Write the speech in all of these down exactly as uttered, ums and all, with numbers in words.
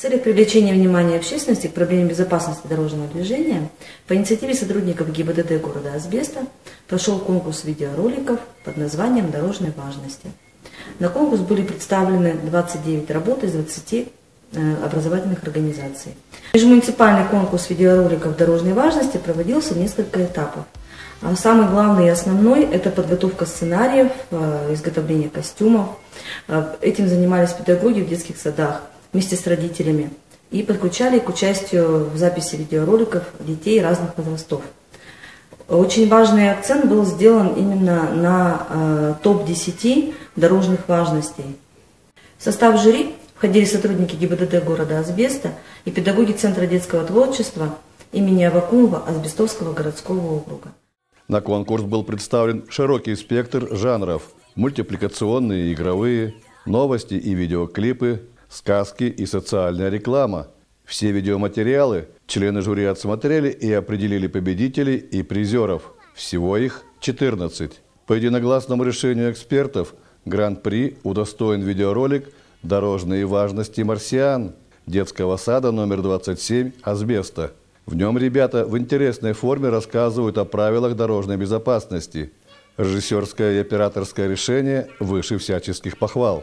В целях привлечения внимания общественности к проблеме безопасности дорожного движения по инициативе сотрудников ГИБДД города Азбеста прошел конкурс видеороликов под названием «Дорожной важности». На конкурс были представлены двадцать девять работ из двадцати образовательных организаций. Межмуниципальный конкурс видеороликов дорожной важности проводился в несколько этапов. Самый главный и основной – это подготовка сценариев, изготовление костюмов. Этим занимались педагоги в детских садах вместе с родителями и подключали к участию в записи видеороликов детей разных возрастов. Очень важный акцент был сделан именно на топ десять дорожных важностей. В состав жюри входили сотрудники ГИБДД города Азбеста и педагоги Центра детского творчества имени Аввакумова Азбестовского городского округа. На конкурс был представлен широкий спектр жанров – мультипликационные и игровые, новости и видеоклипы, сказки и социальная реклама. Все видеоматериалы члены жюри отсмотрели и определили победителей и призеров. Всего их четырнадцать. По единогласному решению экспертов гран-при удостоен видеоролик «Дорожные важности марсиан» детского сада номер двадцать семь Азбеста. В нем ребята в интересной форме рассказывают о правилах дорожной безопасности. Режиссерское и операторское решение выше всяческих похвал.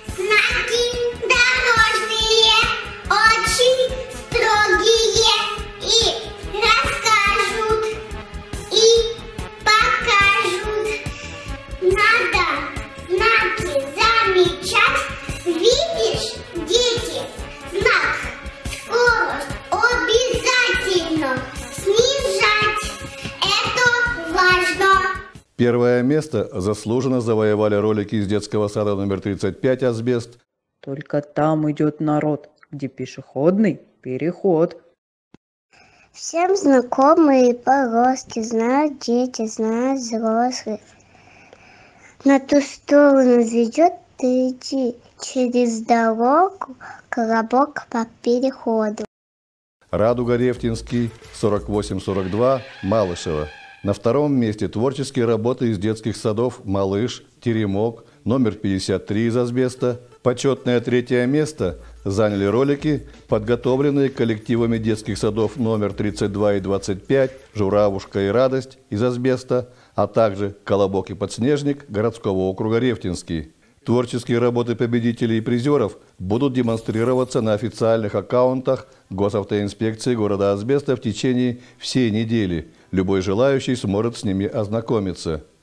Первое место заслуженно завоевали ролики из детского сада номер тридцать пять Азбест. Только там идет народ, где пешеходный переход. Всем знакомые полоски, знают дети, знают взрослые. На ту сторону ведет, ты иди через дорогу, коробок по переходу. Радуга-Рефтинский, сорок восемь сорок два, Малышева. На втором месте творческие работы из детских садов «Малыш», «Теремок», номер пятьдесят три из Азбеста. Почетное третье место заняли ролики, подготовленные коллективами детских садов номер тридцать два и двадцать пять, «Журавушка» и «Радость» из Азбеста, а также «Колобок и подснежник» городского округа Рефтинский. Творческие работы победителей и призеров будут демонстрироваться на официальных аккаунтах Госавтоинспекции города Азбеста в течение всей недели. Любой желающий сможет с ними ознакомиться.